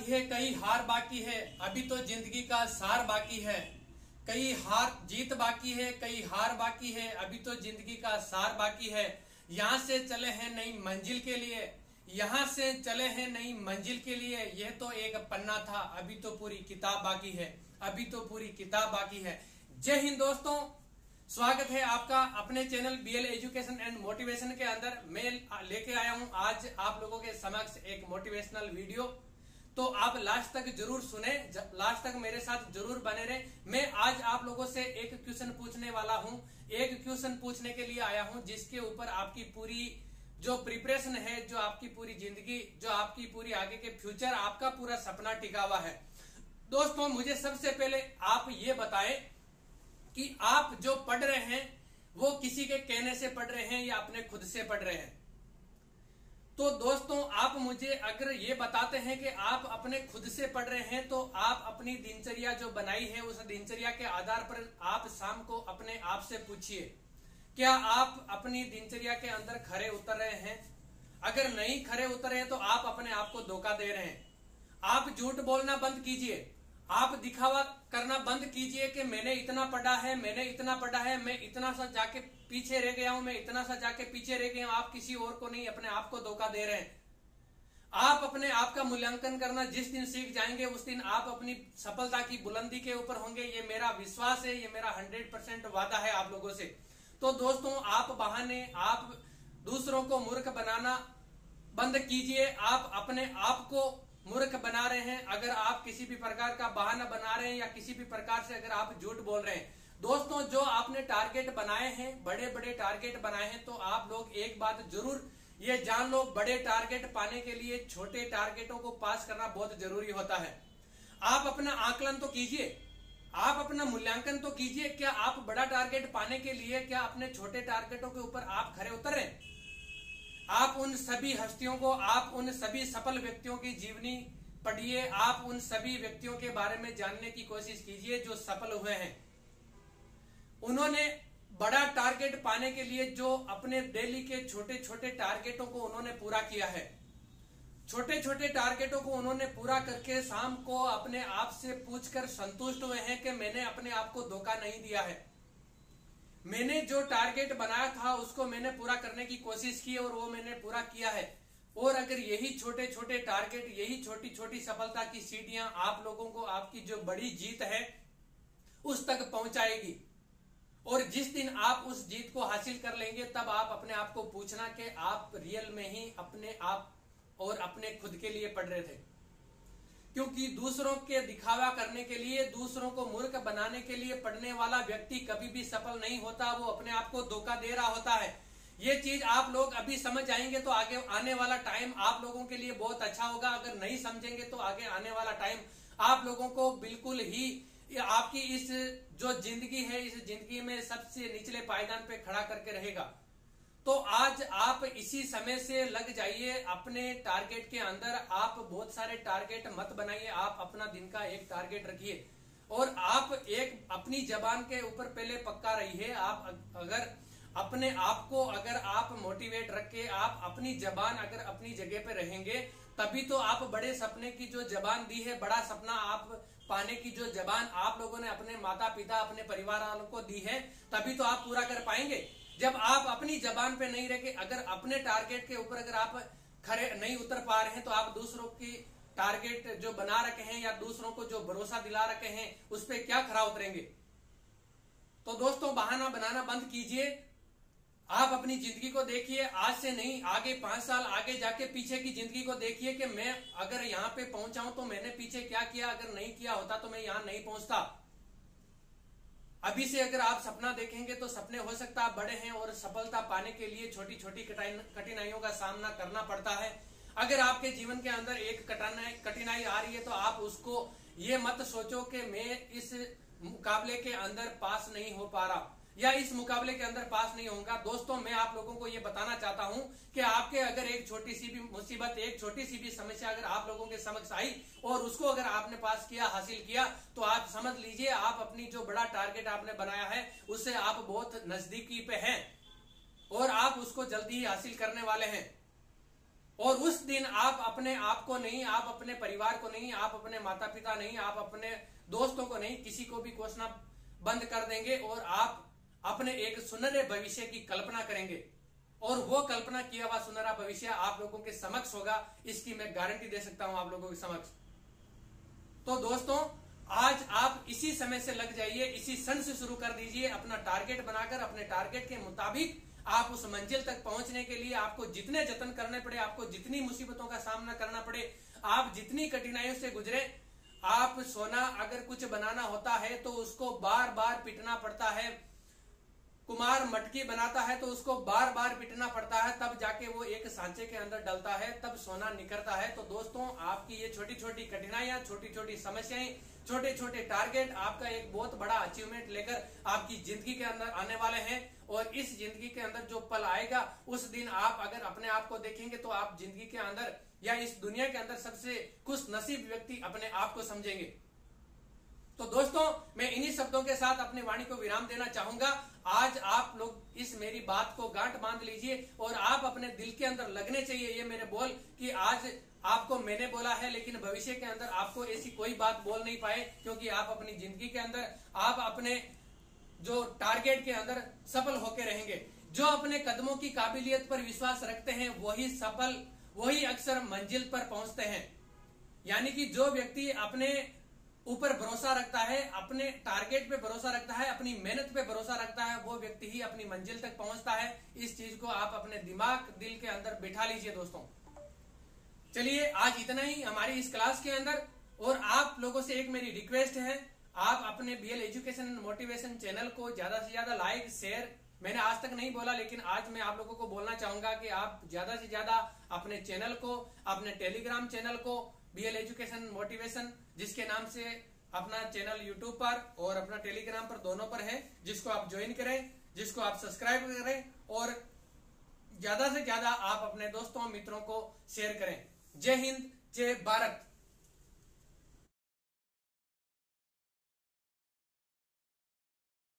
देखिए, कई हार बाकी है, अभी तो जिंदगी का सार बाकी है। कई हार जीत बाकी है, कई हार बाकी है, अभी तो जिंदगी का सार बाकी है। यहाँ से चले हैं नई मंजिल के लिए, यहाँ से चले हैं नई मंजिल के लिए। यह तो एक पन्ना था, अभी तो पूरी किताब बाकी है, अभी तो पूरी किताब बाकी है। जय हिंद दोस्तों, स्वागत है आपका अपने channel BL education and motivation के अंदर। मैं लेके आया हूं आज आप लोगों के समक्ष एक मोटिवेशनल वीडियो। तो आप लास्ट तक जरूर सुने, लास्ट तक मेरे साथ जरूर बने रहे। मैं आज आप लोगों से एक क्वेश्चन पूछने वाला हूं, एक क्वेश्चन पूछने के लिए आया हूं जिसके ऊपर आपकी पूरी जो प्रिपरेशन है, जो आपकी पूरी जिंदगी, जो आपकी पूरी आगे के फ्यूचर, आपका पूरा सपना टिका हुआ है। दोस्तों, मुझे सबसे पहले आप ये बताएं कि आप जो पढ़ रहे हैं वो किसी के कहने से पढ़ रहे हैं या अपने खुद से पढ़ रहे हैं। तो दोस्तों, आप मुझे अगर ये बताते हैं कि आप अपने खुद से पढ़ रहे हैं तो आप अपनी दिनचर्या जो बनाई है उस दिनचर्या के आधार पर आप शाम को अपने आप से पूछिए, क्या आप अपनी दिनचर्या के अंदर खरे उतर रहे हैं? अगर नहीं खरे उतर रहे हैं तो आप अपने आप को धोखा दे रहे हैं। आप झूठ बोलना बंद कीजिए, आप दिखावा करना बंद कीजिए कि मैंने इतना पढ़ा है, मैंने इतना पढ़ा है, मैं इतना सा जाके पीछे रह गया हूं, मैं इतना सा जाके पीछे रह गया हूं। आप किसी और को नहीं, अपने आप को धोखा दे रहे हैं। आप अपने आप का मूल्यांकन करना जिस दिन सीख जाएंगे उस दिन आप अपनी सफलता की बुलंदी के ऊपर होंगे। ये मेरा विश्वास है, ये मेरा 100% वादा है आप लोगों से। तो दोस्तों, आप बहाने, आप दूसरों को मूर्ख बनाना बंद कीजिए। आप अपने आप को मूर्ख बना रहे हैं अगर आप किसी भी प्रकार का बहाना बना रहे हैं या किसी भी प्रकार से अगर आप झूठ बोल रहे हैं। दोस्तों, जो आपने टारगेट बनाए हैं, बड़े बड़े टारगेट बनाए हैं, तो आप लोग एक बात जरूर ये जान लो, बड़े टारगेट पाने के लिए छोटे टारगेटों को पास करना बहुत जरूरी होता है। आप अपना आकलन तो कीजिए, आप अपना मूल्यांकन तो कीजिए। क्या आप बड़ा टारगेट पाने के लिए क्या अपने छोटे टारगेटों के ऊपर आप खरे उतर रहे हैं? आप उन सभी हस्तियों को, आप उन सभी सफल व्यक्तियों की जीवनी पढ़िए, आप उन सभी व्यक्तियों के बारे में जानने की कोशिश कीजिए जो सफल हुए हैं। उन्होंने बड़ा टारगेट पाने के लिए जो अपने डेली के छोटे छोटे टारगेटों को उन्होंने पूरा किया है, छोटे छोटे टारगेटों को उन्होंने पूरा करके शाम को अपने आप से पूछकर संतुष्ट हुए हैं कि मैंने अपने आप को धोखा नहीं दिया है, मैंने जो टारगेट बनाया था उसको मैंने पूरा करने की कोशिश की और वो मैंने पूरा किया है। और अगर यही छोटे छोटे टारगेट, यही छोटी छोटी सफलता की सीढ़ियां आप लोगों को आपकी जो बड़ी जीत है उस तक पहुंचाएगी। और जिस दिन आप उस जीत को हासिल कर लेंगे तब आप अपने आप को पूछना कि आप रियल में ही अपने आप और अपने खुद के लिए पढ़ रहे थे। क्योंकि दूसरों के दिखावा करने के लिए, दूसरों को मूर्ख बनाने के लिए पढ़ने वाला व्यक्ति कभी भी सफल नहीं होता, वो अपने आप को धोखा दे रहा होता है। ये चीज आप लोग अभी समझ जाएंगे तो आगे आने वाला टाइम आप लोगों के लिए बहुत अच्छा होगा। अगर नहीं समझेंगे तो आगे आने वाला टाइम आप लोगों को बिल्कुल ही आपकी इस जो जिंदगी है, इस जिंदगी में सबसे निचले पायदान पे खड़ा करके रहेगा। तो आज आप इसी समय से लग जाइए अपने टारगेट के अंदर। आप बहुत सारे टारगेट मत बनाइए, आप अपना दिन का एक टारगेट रखिए और आप एक अपनी जबान के ऊपर पहले पक्का रहिए। आप अगर अपने आप को अगर आप मोटिवेट रख के आप अपनी जबान अगर अपनी जगह पे रहेंगे तभी तो आप बड़े सपने की जो जबान दी है, बड़ा सपना आप पाने की जो जबान आप लोगों ने अपने माता पिता, अपने परिवार वालों को दी है, तभी तो आप पूरा कर पाएंगे। जब आप अपनी जबान पे नहीं रह के अगर अपने टारगेट के ऊपर अगर आप खरे नहीं उतर पा रहे हैं तो आप दूसरों की टारगेट जो बना रखे हैं या दूसरों को जो भरोसा दिला रखे हैं उस पर क्या खरा उतरेंगे? तो दोस्तों, बहाना बनाना बंद कीजिए। आप अपनी जिंदगी को देखिए, आज से नहीं, आगे 5 साल आगे जाके पीछे की जिंदगी को देखिए कि मैं अगर यहाँ पे पहुंचा हूं तो मैंने पीछे क्या किया, अगर नहीं किया होता तो मैं यहाँ नहीं पहुंचता। अभी से अगर आप सपना देखेंगे तो सपने हो सकता आप बड़े हैं और सफलता पाने के लिए छोटी छोटी कठिनाइयों का सामना करना पड़ता है। अगर आपके जीवन के अंदर एक कठिनाई आ रही है तो आप उसको ये मत सोचो कि मैं इस मुकाबले के अंदर पास नहीं हो पा रहा या इस मुकाबले के अंदर पास नहीं होगा। दोस्तों, मैं आप लोगों को ये बताना चाहता हूं कि आपके अगर एक छोटी सी भी मुसीबत, एक छोटी सी भी समस्या अगर आप लोगों के समक्ष आई और उसको अगर आपने पास किया, हासिल किया, तो आप समझ लीजिए आप अपनी जो बड़ा टारगेट आपने बनाया है उससे आप बहुत नजदीकी पे हैं और आप उसको जल्दी ही हासिल करने वाले हैं। और उस दिन आप अपने आप को नहीं, आप अपने परिवार को नहीं, आप अपने माता पिता नहीं, आप अपने दोस्तों को नहीं, किसी को भी कोसना बंद कर देंगे और आप अपने एक सुनहरे भविष्य की कल्पना करेंगे और वो कल्पना किया हुआ सुनहरा भविष्य आप लोगों के समक्ष होगा, इसकी मैं गारंटी दे सकता हूं आप लोगों के समक्ष। तो दोस्तों, आज आप इसी समय से लग जाइए, इसी क्षण से शुरू कर दीजिए अपना टारगेट बनाकर। अपने टारगेट के मुताबिक आप उस मंजिल तक पहुंचने के लिए आपको जितने जतन करने पड़े, आपको जितनी मुसीबतों का सामना करना पड़े, आप जितनी कठिनाइयों से गुजरे, आप सोना अगर कुछ बनाना होता है तो उसको बार बार पीटना पड़ता है, कुम्हार मटकी बनाता है तो उसको बार बार पीटना पड़ता है, तब जाके वो एक सांचे के अंदर डलता है, तब सोना निकलता है। तो दोस्तों, आपकी ये छोटी छोटी कठिनाइयां, छोटी छोटी समस्याएं, छोटे छोटे टारगेट आपका एक बहुत बड़ा अचीवमेंट लेकर आपकी जिंदगी के अंदर आने वाले हैं। और इस जिंदगी के अंदर जो पल आएगा, उस दिन आप अगर अपने आप को देखेंगे तो आप जिंदगी के अंदर या इस दुनिया के अंदर सबसे खुश नसीब व्यक्ति अपने आप को समझेंगे। तो दोस्तों, मैं इन्हीं शब्दों के साथ अपनी वाणी को विराम देना चाहूंगा। आज आप लोग इस मेरी बात को गांठ बांध लीजिए और आप अपने दिल के अंदर लगने चाहिए ये मेरे बोल कि आज आपको मैंने बोला है, लेकिन भविष्य के अंदर आपको ऐसी कोई बात बोल नहीं पाए, क्योंकि आप अपनी जिंदगी के अंदर आप अपने जो टारगेट के अंदर सफल होकर रहेंगे। जो अपने कदमों की काबिलियत पर विश्वास रखते हैं वही अक्सर मंजिल पर पहुंचते हैं। यानी कि जो व्यक्ति अपने ऊपर भरोसा रखता है, अपने टारगेट पे भरोसा रखता है, अपनी मेहनत पे भरोसा रखता है, वो व्यक्ति ही अपनी मंजिल तक पहुंचता है। इस चीज को आप अपने दिमाग दिल के अंदर बिठा लीजिए दोस्तों। चलिए, आज इतना ही हमारी इस क्लास के अंदर। और आप लोगों से एक मेरी रिक्वेस्ट है, आप अपने BL education and motivation channel को ज्यादा से ज्यादा लाइक शेयर, मैंने आज तक नहीं बोला लेकिन आज मैं आप लोगों को बोलना चाहूंगा कि आप ज्यादा से ज्यादा अपने चैनल को, अपने टेलीग्राम चैनल को बीएल एजुकेशन मोटिवेशन, जिसके नाम से अपना चैनल यूट्यूब पर और अपना टेलीग्राम पर दोनों पर है, जिसको आप ज्वाइन करें, जिसको आप सब्सक्राइब करें और ज्यादा से ज्यादा आप अपने दोस्तों मित्रों को शेयर करें। जय हिंद, जय भारत।